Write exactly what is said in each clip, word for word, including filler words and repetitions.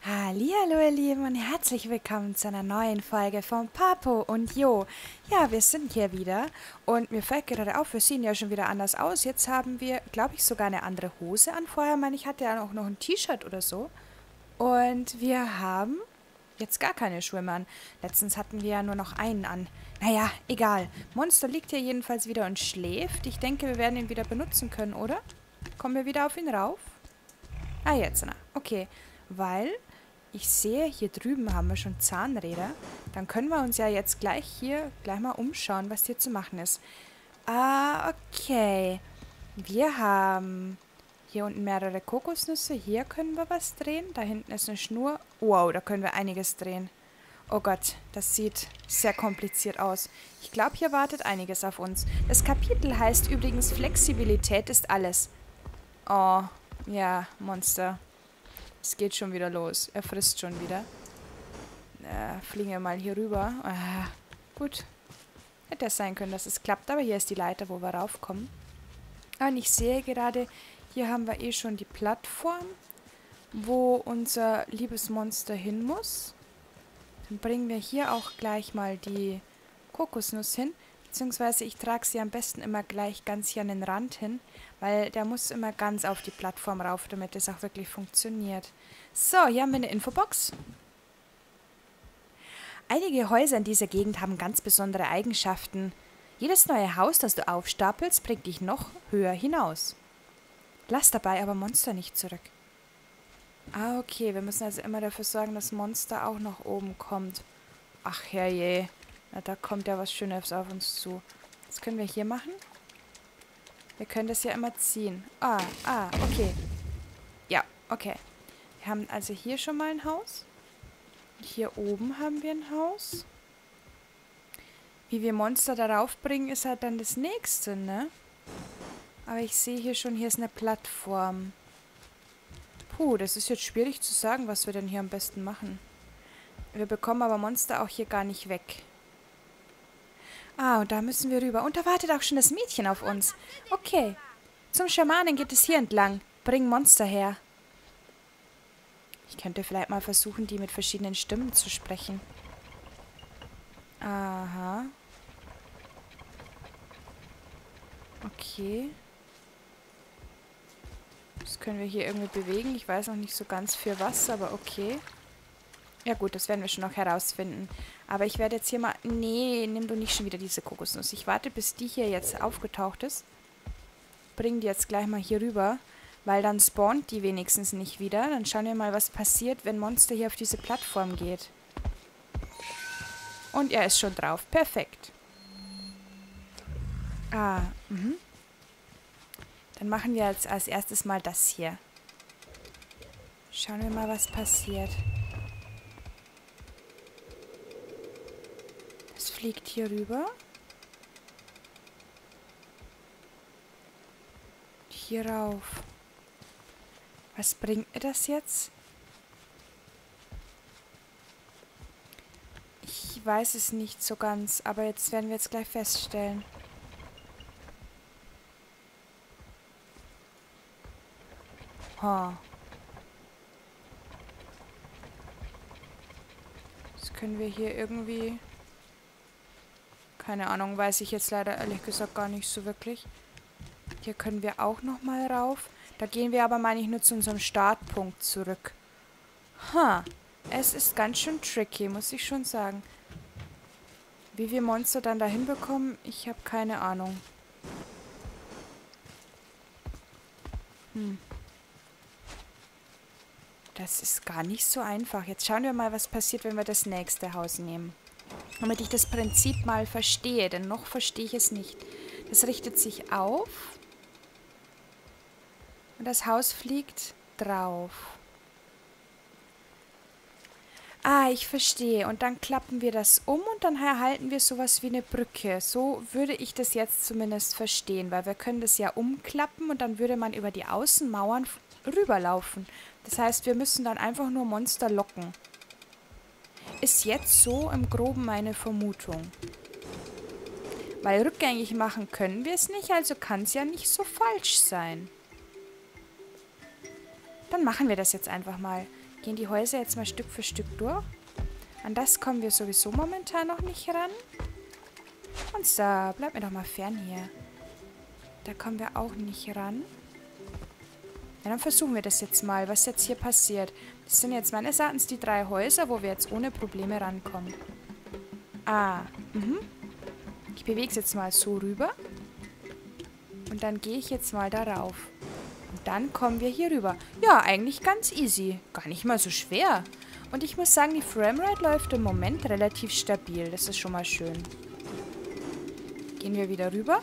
Hallihallo ihr Lieben und herzlich willkommen zu einer neuen Folge von Papo und Jo. Ja, wir sind hier wieder und mir fällt gerade auf, wir sehen ja schon wieder anders aus. Jetzt haben wir, glaube ich, sogar eine andere Hose an. Vorher meine ich, hatte ja auch noch ein T-Shirt oder so. Und wir haben jetzt gar keine Schuhe mehr an. Letztens hatten wir ja nur noch einen an. Naja, egal. Monster liegt hier jedenfalls wieder und schläft. Ich denke, wir werden ihn wieder benutzen können, oder? Kommen wir wieder auf ihn rauf? Ah, jetzt, na. Okay. Weil ich sehe, hier drüben haben wir schon Zahnräder. Dann können wir uns ja jetzt gleich hier gleich mal umschauen, was hier zu machen ist. Ah, okay. Wir haben hier unten mehrere Kokosnüsse. Hier können wir was drehen. Da hinten ist eine Schnur. Wow, da können wir einiges drehen. Oh Gott, das sieht sehr kompliziert aus. Ich glaube, hier wartet einiges auf uns. Das Kapitel heißt übrigens Flexibilität ist alles. Oh, ja, Monster. Es geht schon wieder los. Er frisst schon wieder. Äh, fliegen wir mal hier rüber. Ah, gut. Hätte es sein können, dass es klappt. Aber hier ist die Leiter, wo wir raufkommen. Ah, und ich sehe gerade, hier haben wir eh schon die Plattform, wo unser liebes Monster hin muss. Dann bringen wir hier auch gleich mal die Kokosnuss hin. Beziehungsweise ich trage sie am besten immer gleich ganz hier an den Rand hin, weil der muss immer ganz auf die Plattform rauf, damit es auch wirklich funktioniert. So, hier haben wir eine Infobox. Einige Häuser in dieser Gegend haben ganz besondere Eigenschaften. Jedes neue Haus, das du aufstapelst, bringt dich noch höher hinaus. Lass dabei aber Monster nicht zurück. Ah, okay, wir müssen also immer dafür sorgen, dass Monster auch nach oben kommt. Ach, herrje. Na, da kommt ja was Schönes auf uns zu. Was können wir hier machen? Wir können das ja immer ziehen. Ah, ah, okay. Ja, okay. Wir haben also hier schon mal ein Haus. Und hier oben haben wir ein Haus. Wie wir Monster darauf bringen, ist halt dann das nächste, ne? Aber ich sehe hier schon, hier ist eine Plattform. Puh, das ist jetzt schwierig zu sagen, was wir denn hier am besten machen. Wir bekommen aber Monster auch hier gar nicht weg. Ah, und da müssen wir rüber. Und da wartet auch schon das Mädchen auf uns. Okay. Zum Schamanen geht es hier entlang. Bring Monster her. Ich könnte vielleicht mal versuchen, die mit verschiedenen Stimmen zu sprechen. Aha. Okay. Das können wir hier irgendwie bewegen. Ich weiß noch nicht so ganz für was, aber okay. Ja gut, das werden wir schon noch herausfinden. Aber ich werde jetzt hier mal... Nee, nimm du nicht schon wieder diese Kokosnuss. Ich warte, bis die hier jetzt aufgetaucht ist. Bring die jetzt gleich mal hier rüber, weil dann spawnt die wenigstens nicht wieder. Dann schauen wir mal, was passiert, wenn Monster hier auf diese Plattform geht. Und er ist schon drauf. Perfekt. Ah, mhm. Dann machen wir jetzt als erstes mal das hier. Schauen wir mal, was passiert. Das fliegt hier rüber. Hier rauf. Was bringt mir das jetzt? Ich weiß es nicht so ganz, aber jetzt werden wir jetzt gleich feststellen. Ha. Das können wir hier irgendwie... Keine Ahnung, weiß ich jetzt leider ehrlich gesagt gar nicht so wirklich. Hier können wir auch nochmal rauf. Da gehen wir aber, meine ich, nur zu unserem Startpunkt zurück. Ha. Es ist ganz schön tricky, muss ich schon sagen. Wie wir Monster dann dahin bekommen, ich habe keine Ahnung. Hm. Das ist gar nicht so einfach. Jetzt schauen wir mal, was passiert, wenn wir das nächste Haus nehmen. Damit ich das Prinzip mal verstehe, denn noch verstehe ich es nicht. Das richtet sich auf und das Haus fliegt drauf. Ah, ich verstehe. Und dann klappen wir das um und dann erhalten wir sowas wie eine Brücke. So würde ich das jetzt zumindest verstehen, weil wir können das ja umklappen und dann würde man über die Außenmauern rüberlaufen. Das heißt, wir müssen dann einfach nur Monster locken. Ist jetzt so im Groben meine Vermutung. Weil rückgängig machen können wir es nicht, also kann es ja nicht so falsch sein. Dann machen wir das jetzt einfach mal. Gehen die Häuser jetzt mal Stück für Stück durch. An das kommen wir sowieso momentan noch nicht ran. Und so, bleib mir doch mal fern hier. Da kommen wir auch nicht ran. Ja, dann versuchen wir das jetzt mal, was jetzt hier passiert. Das sind jetzt meines Erachtens die drei Häuser, wo wir jetzt ohne Probleme rankommen. Ah, mhm. Ich bewege es jetzt mal so rüber. Und dann gehe ich jetzt mal darauf. Und dann kommen wir hier rüber. Ja, eigentlich ganz easy. Gar nicht mal so schwer. Und ich muss sagen, die Framerate läuft im Moment relativ stabil. Das ist schon mal schön. Gehen wir wieder rüber.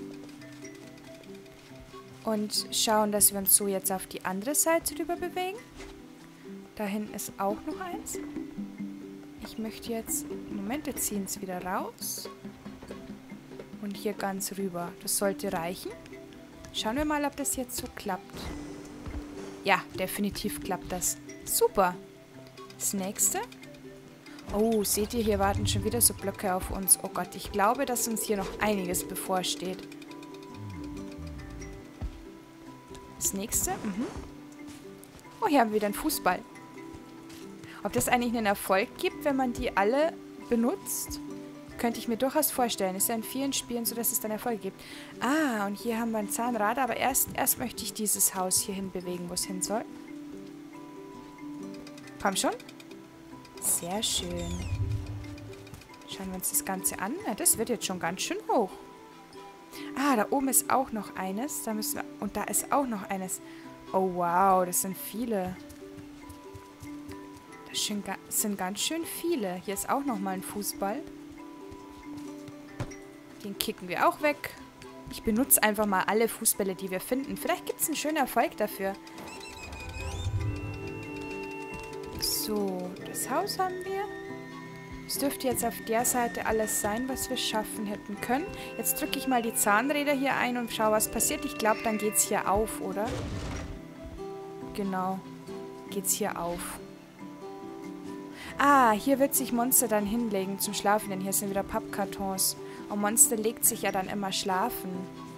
Und schauen, dass wir uns so jetzt auf die andere Seite rüber bewegen. Da hinten ist auch noch eins. Ich möchte jetzt... Moment, wir ziehen es wieder raus. Und hier ganz rüber. Das sollte reichen. Schauen wir mal, ob das jetzt so klappt. Ja, definitiv klappt das. Super. Das nächste. Oh, seht ihr, hier warten schon wieder so Blöcke auf uns. Oh Gott, ich glaube, dass uns hier noch einiges bevorsteht. Das nächste. Mhm. Oh, hier haben wir wieder einen Fußball. Ob das eigentlich einen Erfolg gibt, wenn man die alle benutzt, könnte ich mir durchaus vorstellen. Ist ja in vielen Spielen so, dass es dann Erfolge gibt. Ah, und hier haben wir ein Zahnrad, aber erst, erst möchte ich dieses Haus hierhin bewegen, wo es hin soll. Komm schon. Sehr schön. Schauen wir uns das Ganze an. Ja, das wird jetzt schon ganz schön hoch. Ah, da oben ist auch noch eines. Da müssen wir, und da ist auch noch eines. Oh, wow, das sind viele. Das sind ganz schön viele. Hier ist auch noch mal ein Fußball. Den kicken wir auch weg. Ich benutze einfach mal alle Fußbälle, die wir finden. Vielleicht gibt es einen schönen Erfolg dafür. So, das Haus haben wir. Es dürfte jetzt auf der Seite alles sein, was wir schaffen hätten können. Jetzt drücke ich mal die Zahnräder hier ein und schaue, was passiert. Ich glaube, dann geht es hier auf, oder? Genau. Geht es hier auf. Ah, hier wird sich Monster dann hinlegen zum Schlafen, denn hier sind wieder Pappkartons. Und Monster legt sich ja dann immer schlafen.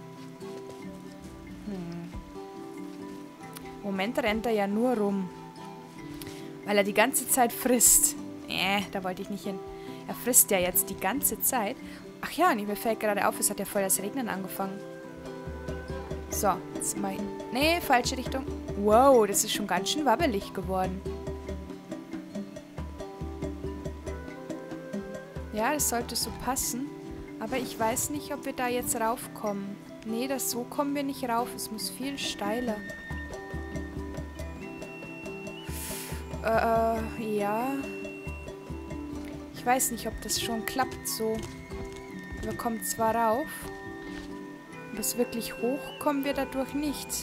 Hm. Im Moment rennt er ja nur rum. Weil er die ganze Zeit frisst. Äh, da wollte ich nicht hin. Er frisst ja jetzt die ganze Zeit. Ach ja, und mir fällt gerade auf, es hat ja voll das Regnen angefangen. So, jetzt mal... Nee, falsche Richtung. Wow, das ist schon ganz schön wabbelig geworden. Ja, das sollte so passen. Aber ich weiß nicht, ob wir da jetzt raufkommen. Nee, das so kommen wir nicht rauf. Es muss viel steiler. Äh, ja. Ich weiß nicht, ob das schon klappt so. Wir kommen zwar rauf. Aber es wirklich hoch kommen wir dadurch nicht.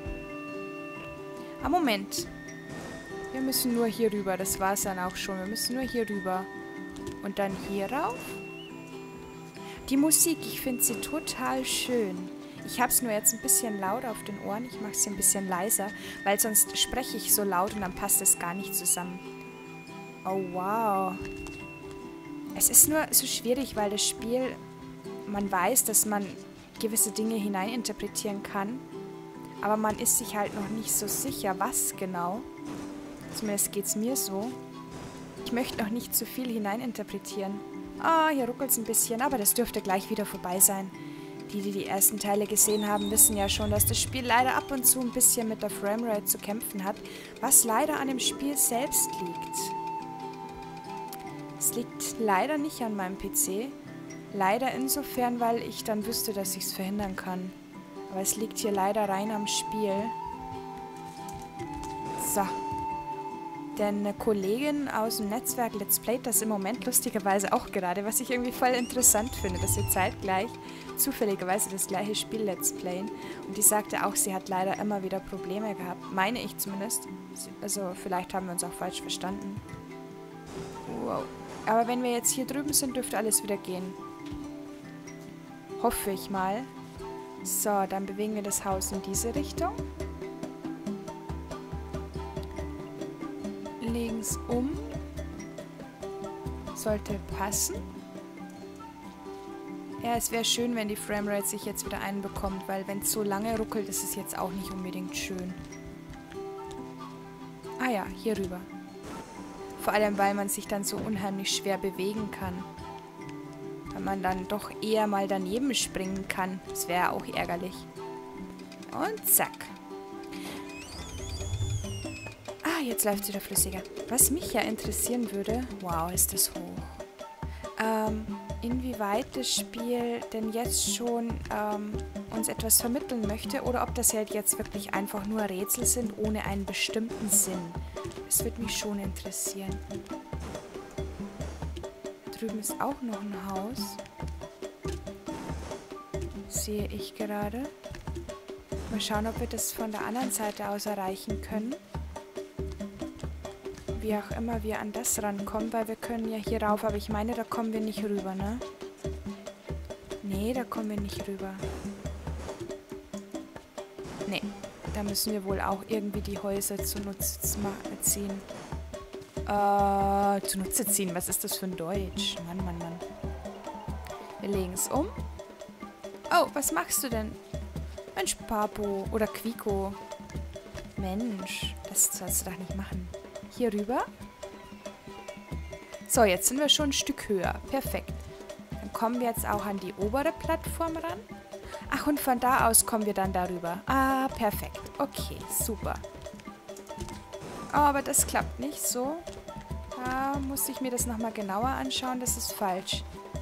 Ah, Moment. Wir müssen nur hier rüber. Das war es dann auch schon. Wir müssen nur hier rüber. Und dann hier rauf. Die Musik, ich finde sie total schön. Ich habe es nur jetzt ein bisschen laut auf den Ohren. Ich mache sie ein bisschen leiser, weil sonst spreche ich so laut und dann passt es gar nicht zusammen. Oh, wow. Es ist nur so schwierig, weil das Spiel, man weiß, dass man gewisse Dinge hineininterpretieren kann, aber man ist sich halt noch nicht so sicher, was genau. Zumindest geht es mir so. Ich möchte noch nicht zu viel hineininterpretieren. Ah, hier ruckelt es ein bisschen, aber das dürfte gleich wieder vorbei sein. Die, die die ersten Teile gesehen haben, wissen ja schon, dass das Spiel leider ab und zu ein bisschen mit der Framerate zu kämpfen hat, was leider an dem Spiel selbst liegt. Es liegt leider nicht an meinem P C. Leider insofern, weil ich dann wüsste, dass ich es verhindern kann. Aber es liegt hier leider rein am Spiel. So. Denn eine Kollegin aus dem Netzwerk Let's Play das im Moment lustigerweise auch gerade, was ich irgendwie voll interessant finde, dass wir zeitgleich zufälligerweise das gleiche Spiel Let's Playen. Und die sagte auch, sie hat leider immer wieder Probleme gehabt. Meine ich zumindest. Also vielleicht haben wir uns auch falsch verstanden. Wow. Aber wenn wir jetzt hier drüben sind, dürfte alles wieder gehen. Hoffe ich mal. So, dann bewegen wir das Haus in diese Richtung. Legen es um. Sollte passen. Ja, es wäre schön, wenn die Framerate sich jetzt wieder einbekommt, weil wenn es so lange ruckelt, ist es jetzt auch nicht unbedingt schön. Ah ja, hier rüber. Vor allem, weil man sich dann so unheimlich schwer bewegen kann. Weil man dann doch eher mal daneben springen kann. Das wäre auch ärgerlich. Und zack. Ah, jetzt läuft es wieder flüssiger. Was mich ja interessieren würde... Wow, ist das hoch. Ähm, inwieweit das Spiel denn jetzt schon ähm, uns etwas vermitteln möchte oder ob das halt jetzt wirklich einfach nur Rätsel sind ohne einen bestimmten Sinn. Das würde mich schon interessieren. Da drüben ist auch noch ein Haus. Sehe ich gerade. Mal schauen, ob wir das von der anderen Seite aus erreichen können. Wie auch immer wir an das rankommen, weil wir können ja hier rauf, aber ich meine, da kommen wir nicht rüber, ne? Nee, da kommen wir nicht rüber. Nee, da müssen wir wohl auch irgendwie die Häuser zunutze ziehen. Äh, zunutze ziehen, was ist das für ein Deutsch? Mann, Mann, Mann. Wir legen es um. Oh, was machst du denn? Mensch, Papo oder Quico. Mensch, das sollst du doch nicht machen. Hier rüber. So, jetzt sind wir schon ein Stück höher. Perfekt. Dann kommen wir jetzt auch an die obere Plattform ran. Ach, und von da aus kommen wir dann darüber. Ah, perfekt. Okay, super. Oh, aber das klappt nicht so. Da muss ich mir das nochmal genauer anschauen. Das ist falsch.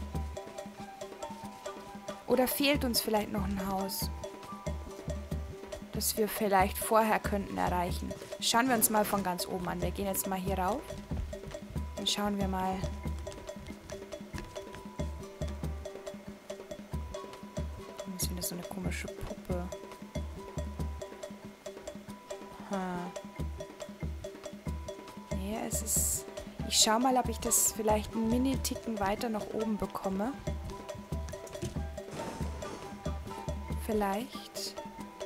Oder fehlt uns vielleicht noch ein Haus, das wir vielleicht vorher könnten erreichen. Schauen wir uns mal von ganz oben an. Wir gehen jetzt mal hier rauf. Dann schauen wir mal. Das ist wieder so eine komische Puppe. Hm. Nee, es ist... Ich schau mal, ob ich das vielleicht einen Mini-Ticken weiter nach oben bekomme. Vielleicht...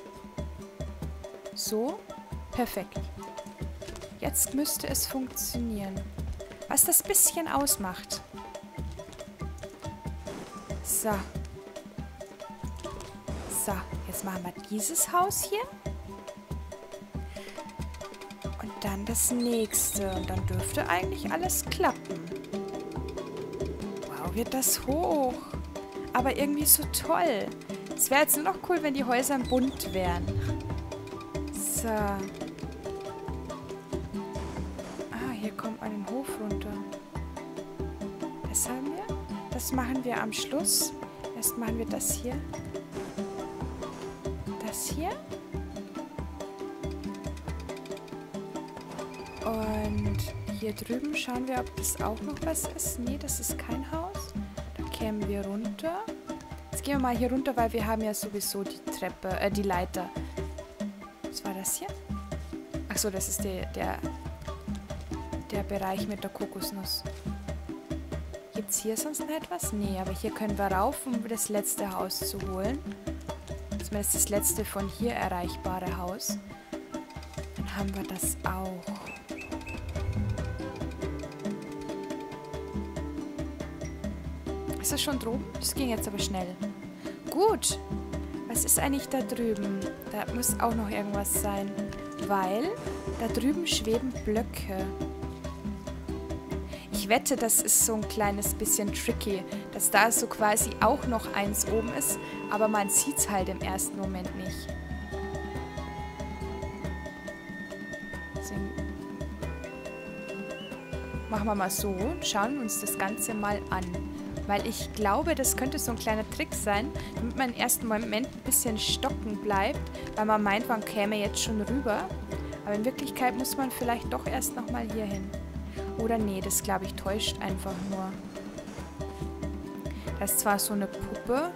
So, perfekt. Jetzt müsste es funktionieren. Was das bisschen ausmacht. So. So, jetzt machen wir dieses Haus hier. Und dann das nächste. Und dann dürfte eigentlich alles klappen. Wow, wird das hoch. Aber irgendwie so toll. Es wäre jetzt nur noch cool, wenn die Häuser bunt wären. So. Ah, hier kommt man den Hof runter. Das haben wir. Das machen wir am Schluss. Erst machen wir das hier. Das hier. Und hier drüben schauen wir, ob das auch noch was ist. Nee, das ist kein Haus. Da kämen wir runter. Jetzt gehen wir mal hier runter, weil wir haben ja sowieso die Treppe, äh, die Leiter. Was war das hier? Achso, das ist der, der, der Bereich mit der Kokosnuss. Gibt es hier sonst noch etwas? Nee, aber hier können wir rauf, um das letzte Haus zu holen. Zumindest das letzte von hier erreichbare Haus. Dann haben wir das auch. Ist das schon droben? Das ging jetzt aber schnell. Gut. Was ist eigentlich da drüben? Da muss auch noch irgendwas sein. Weil da drüben schweben Blöcke. Ich wette, das ist so ein kleines bisschen tricky. Dass da so quasi auch noch eins oben ist. Aber man sieht es halt im ersten Moment nicht. Deswegen machen wir mal so und schauen uns das Ganze mal an. Weil ich glaube, das könnte so ein kleiner Trick sein, damit man im ersten Moment ein bisschen stocken bleibt, weil man meint, man käme jetzt schon rüber. Aber in Wirklichkeit muss man vielleicht doch erst nochmal hier hin. Oder nee, das glaube ich täuscht einfach nur. Das ist zwar so eine Puppe.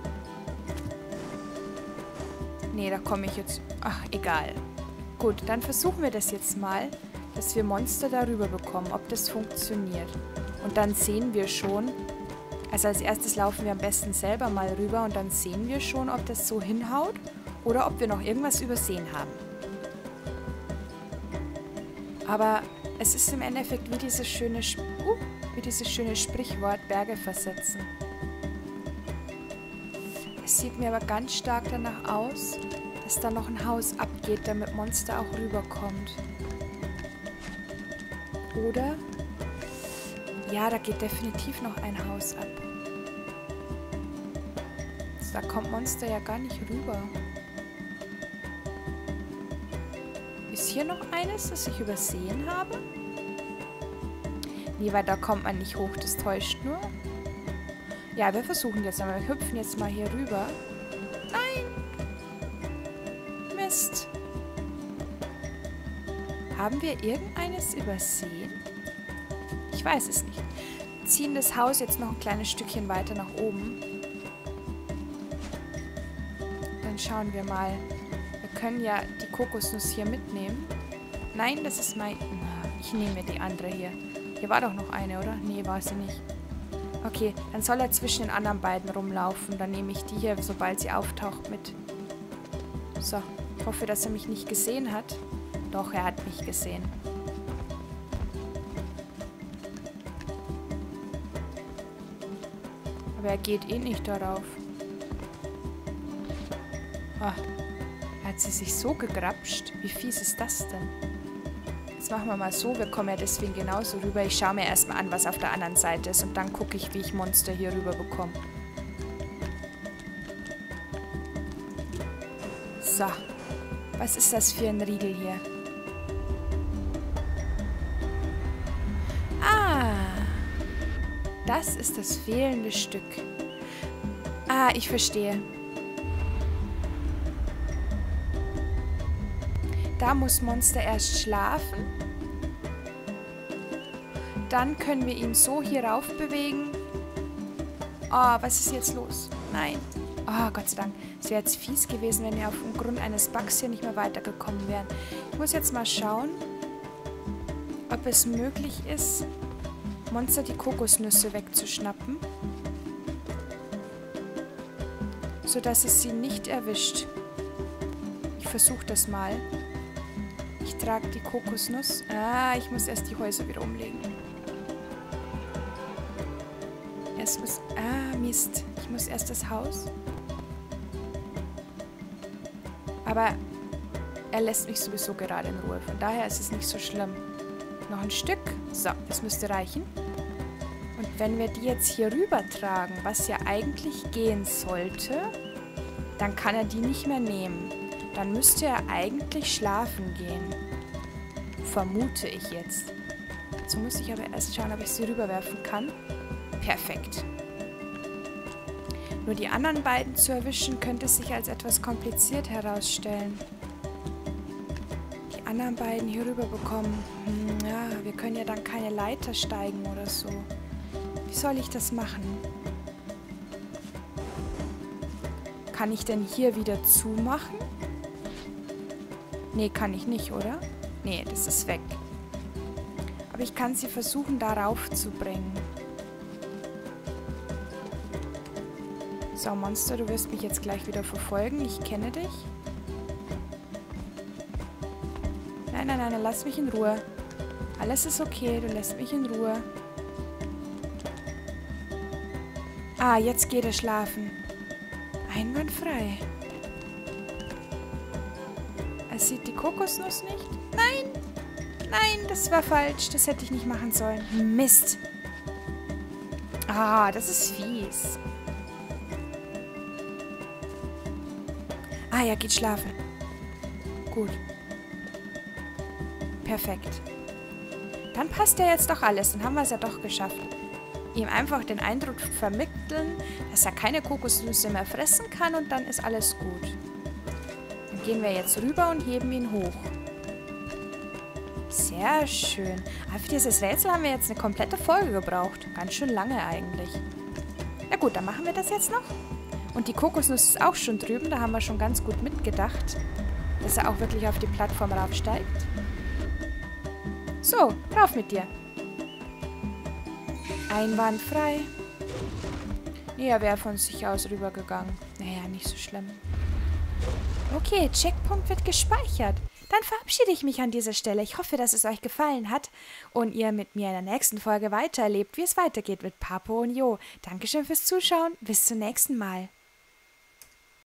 Nee, da komme ich jetzt... Ach, egal. Gut, dann versuchen wir das jetzt mal, dass wir Monster darüber bekommen, ob das funktioniert. Und dann sehen wir schon... Also als erstes laufen wir am besten selber mal rüber und dann sehen wir schon, ob das so hinhaut oder ob wir noch irgendwas übersehen haben. Aber es ist im Endeffekt wie dieses schöne, uh, wie dieses schöne Sprichwort Berge versetzen. Es sieht mir aber ganz stark danach aus, dass da noch ein Haus abgeht, damit Monster auch rüberkommt. Oder? Ja, da geht definitiv noch ein Haus ab. Da kommt Monster ja gar nicht rüber. Ist hier noch eines, das ich übersehen habe? Nee, weil da kommt man nicht hoch, das täuscht nur. Ja, wir versuchen jetzt einmal. Wir hüpfen jetzt mal hier rüber. Nein! Mist. Haben wir irgendeines übersehen? Ich weiß es nicht. Wir ziehen das Haus jetzt noch ein kleines Stückchen weiter nach oben. Dann schauen wir mal. Wir können ja die Kokosnuss hier mitnehmen. Nein, das ist mein... Ich nehme mir die andere hier. Hier war doch noch eine, oder? Nee, war sie nicht. Okay, dann soll er zwischen den anderen beiden rumlaufen. Dann nehme ich die hier, sobald sie auftaucht, mit. So, ich hoffe, dass er mich nicht gesehen hat. Doch, er hat mich gesehen. Aber er geht eh nicht darauf. Ah, hat sie sich so gegrapscht? Wie fies ist das denn? Jetzt machen wir mal so, wir kommen ja deswegen genauso rüber. Ich schaue mir erstmal an, was auf der anderen Seite ist und dann gucke ich, wie ich Monster hier rüber bekomme. So, was ist das für ein Riegel hier? Ah, das ist das fehlende Stück. Ah, ich verstehe. Da muss Monster erst schlafen. Dann können wir ihn so hier rauf bewegen. Oh, was ist jetzt los? Nein. Oh, Gott sei Dank. Es wäre jetzt fies gewesen, wenn wir aufgrund eines Bugs hier nicht mehr weitergekommen wären. Ich muss jetzt mal schauen, ob es möglich ist, Monster die Kokosnüsse wegzuschnappen, sodass es sie nicht erwischt. Ich versuche das mal. Ich trage die Kokosnuss. Ah, ich muss erst die Häuser wieder umlegen. Erst muss... Ah, Mist. Ich muss erst das Haus. Aber er lässt mich sowieso gerade in Ruhe. Von daher ist es nicht so schlimm. Noch ein Stück. So, das müsste reichen. Und wenn wir die jetzt hier rüber tragen, was ja eigentlich gehen sollte, dann kann er die nicht mehr nehmen. Dann müsste er eigentlich schlafen gehen. Vermute ich jetzt. So muss ich aber erst schauen, ob ich sie rüberwerfen kann. Perfekt. Nur die anderen beiden zu erwischen, könnte sich als etwas kompliziert herausstellen. Die anderen beiden hier rüber bekommen. Hm, ja, wir können ja dann keine Leiter steigen oder so. Wie soll ich das machen? Kann ich denn hier wieder zumachen? Nee, kann ich nicht, oder? Nee, das ist weg. Aber ich kann sie versuchen, darauf zu bringen. So, Monster, du wirst mich jetzt gleich wieder verfolgen. Ich kenne dich. Nein, nein, nein, lass mich in Ruhe. Alles ist okay, du lässt mich in Ruhe. Ah, jetzt geht er schlafen. Einwandfrei. Er sieht die Kokosnuss nicht. Nein! Nein, das war falsch. Das hätte ich nicht machen sollen. Mist. Ah, das ist fies. Ah, er geht schlafen. Gut. Perfekt. Dann passt ja jetzt doch alles. Dann haben wir es ja doch geschafft. Ihm einfach den Eindruck vermitteln, dass er keine Kokosnüsse mehr fressen kann und dann ist alles gut. Dann gehen wir jetzt rüber und heben ihn hoch. Sehr schön. Aber für dieses Rätsel haben wir jetzt eine komplette Folge gebraucht. Ganz schön lange eigentlich. Na gut, dann machen wir das jetzt noch. Und die Kokosnuss ist auch schon drüben. Da haben wir schon ganz gut mitgedacht, dass er auch wirklich auf die Plattform raufsteigt. So, rauf mit dir. Einwandfrei. Nee, er wäre von sich aus rübergegangen. Naja, nicht so schlimm. Okay, Checkpunkt wird gespeichert. Dann verabschiede ich mich an dieser Stelle. Ich hoffe, dass es euch gefallen hat und ihr mit mir in der nächsten Folge weitererlebt, wie es weitergeht mit Papo und Jo. Dankeschön fürs Zuschauen. Bis zum nächsten Mal.